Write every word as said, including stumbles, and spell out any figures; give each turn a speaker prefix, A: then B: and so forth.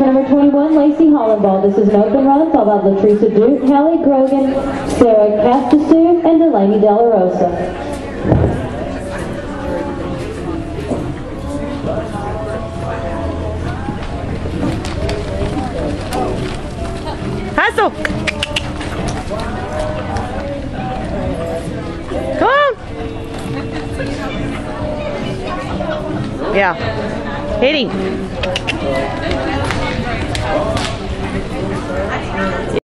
A: number twenty-one, Lacey Hollenball. This is an open run. Followed by Latricia Duke, Hallie Grogan, Sarah Castasu, and Delaney De La Rosa.
B: Hustle! Come on! Yeah. Hitting.